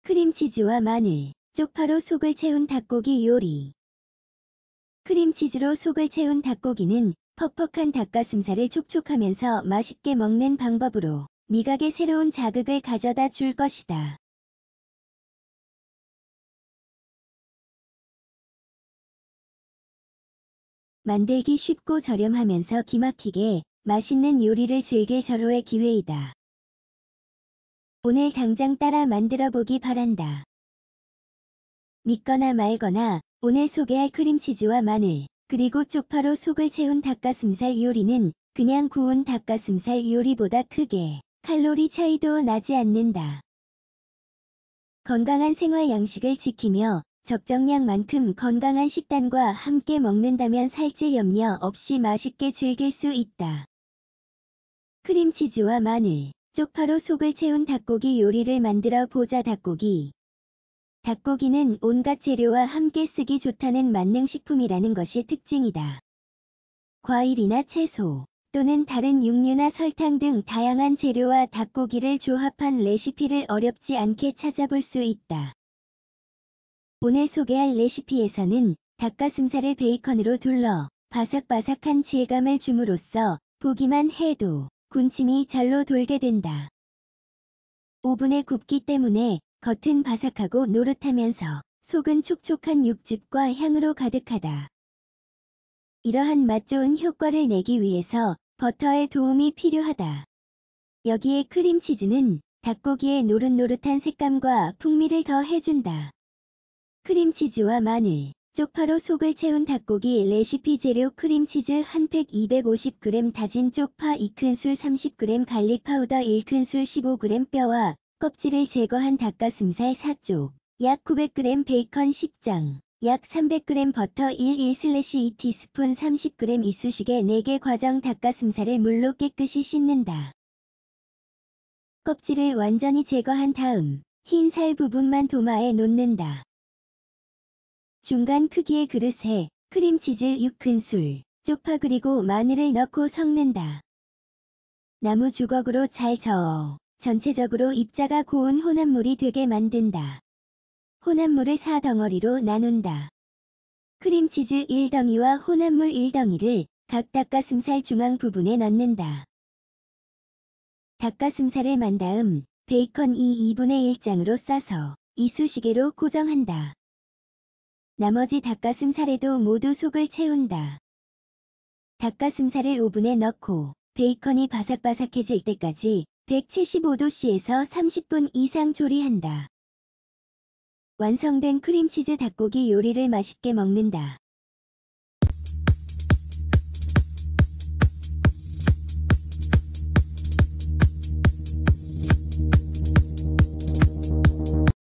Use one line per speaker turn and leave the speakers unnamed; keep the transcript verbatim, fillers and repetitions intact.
크림치즈와 마늘, 쪽파로 속을 채운 닭고기 요리. 크림치즈로 속을 채운 닭고기는 퍽퍽한 닭가슴살을 촉촉하면서 맛있게 먹는 방법으로 미각에 새로운 자극을 가져다 줄 것이다. 만들기 쉽고 저렴하면서 기막히게 맛있는 요리를 즐길 절호의 기회이다. 오늘 당장 따라 만들어 보기 바란다. 믿거나 말거나 오늘 소개할 크림치즈와 마늘, 그리고 쪽파로 속을 채운 닭가슴살 요리는 그냥 구운 닭가슴살 요리보다 크게 칼로리 차이도 나지 않는다. 건강한 생활 양식을 지키며 적정량만큼 건강한 식단과 함께 먹는다면 살찔 염려 없이 맛있게 즐길 수 있다. 크림치즈와 마늘, 쪽파로 속을 채운 닭고기 요리를 만들어 보자. 닭고기. 닭고기는 온갖 재료와 함께 쓰기 좋다는 만능식품이라는 것이 특징이다. 과일이나 채소, 또는 다른 육류나 설탕 등 다양한 재료와 닭고기를 조합한 레시피를 어렵지 않게 찾아볼 수 있다. 오늘 소개할 레시피에서는 닭가슴살을 베이컨으로 둘러 바삭바삭한 질감을 줌으로써 보기만 해도 군침이 절로 돌게 된다. 오븐에 굽기 때문에 겉은 바삭하고 노릇하면서 속은 촉촉한 육즙과 향으로 가득하다. 이러한 맛 좋은 효과를 내기 위해서 버터의 도움이 필요하다. 여기에 크림치즈는 닭고기의 노릇노릇한 색감과 풍미를 더해준다. 크림치즈와 마늘, 쪽파로 속을 채운 닭고기 레시피 재료 크림치즈 한 팩 이백오십 그램 다진 쪽파 이 큰술 삼십 그램 갈릭 파우더 일 큰술 십오 그램 뼈와 껍질을 제거한 닭가슴살 사 쪽, 약 구백 그램 베이컨 십 장, 약 삼백 그램 버터 일 일 이 티스푼 삼십 그램 이쑤시개 네 개 과정 닭가슴살을 물로 깨끗이 씻는다. 껍질을 완전히 제거한 다음 흰 살 부분만 도마에 놓는다. 중간 크기의 그릇에 크림치즈 육 큰술, 쪽파 그리고 마늘을 넣고 섞는다. 나무 주걱으로 잘 저어 전체적으로 입자가 고운 혼합물이 되게 만든다. 혼합물을 사 덩어리로 나눈다. 크림치즈 일 덩이와 혼합물 일 덩이를 각 닭가슴살 중앙 부분에 넣는다. 닭가슴살을 만 다음 베이컨 이 이분의 일 장으로 싸서 이쑤시개로 고정한다. 나머지 닭가슴살에도 모두 속을 채운다. 닭가슴살을 오븐에 넣고 베이컨이 바삭바삭해질 때까지 백칠십오 도씨에서 삼십 분 이상 조리한다. 완성된 크림치즈 닭고기 요리를 맛있게 먹는다.